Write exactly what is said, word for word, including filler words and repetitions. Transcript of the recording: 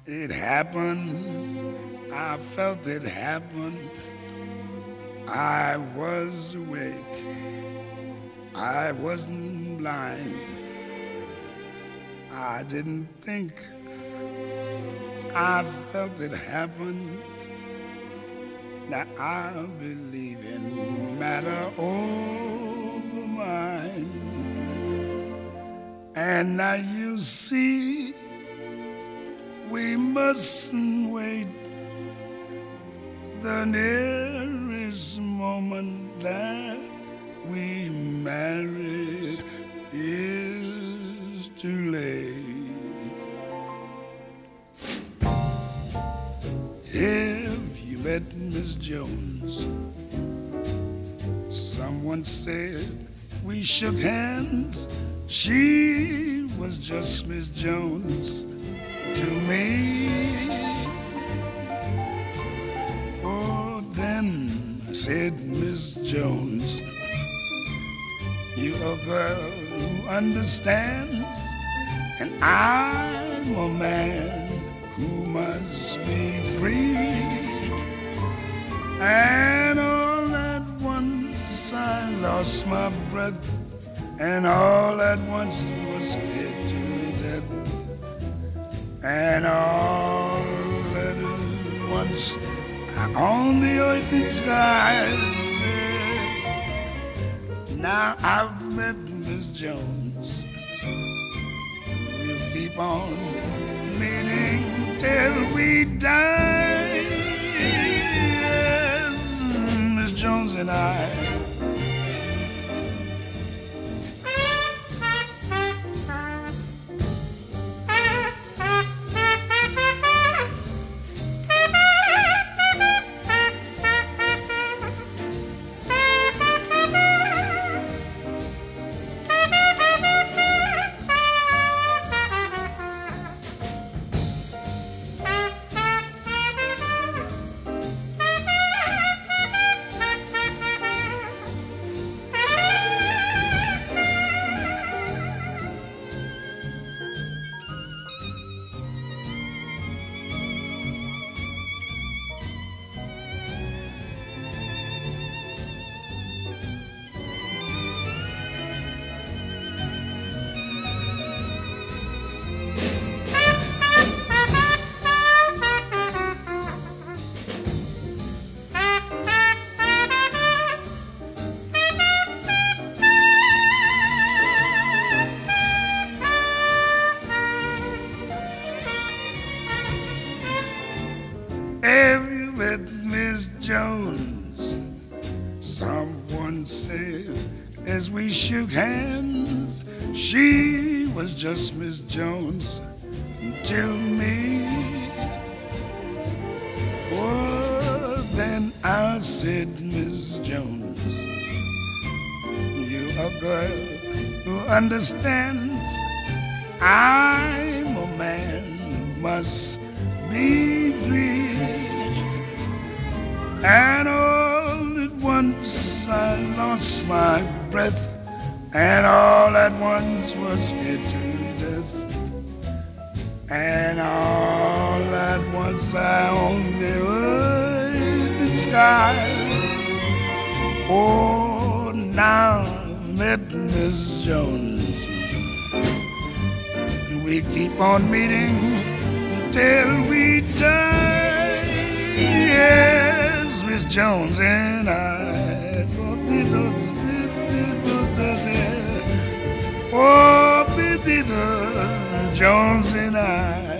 It happened, I felt it happen. I was awake, I wasn't blind. I didn't think, I felt it happen. Now I believe in matter over mind. And now you see, we mustn't wait. The nearest moment that we marry is too late. If you met Miss Jones, someone said we shook hands. She was just Miss Jones to me. Oh, then I said, Miss Jones, you're a girl who understands, and I'm a man who must be free. And all at once I lost my breath, and all at once was scared to death. And all at once on the earth and skies, yes. Now I've met Miss Jones. We'll keep on meeting till we die, yes, Miss Jones and I. As we shook hands, she was just Miss Jones to me. Oh, then I said, Miss Jones, you're a girl who understands. I'm a man who must be free. And all at once I lost my breath, and all at once was scared to death. And all at once I owned the earth and skies. Oh, now I met Miss Jones. We keep on meeting until we die. Yes, Miss Jones and I. Oh, Miss Jones and I.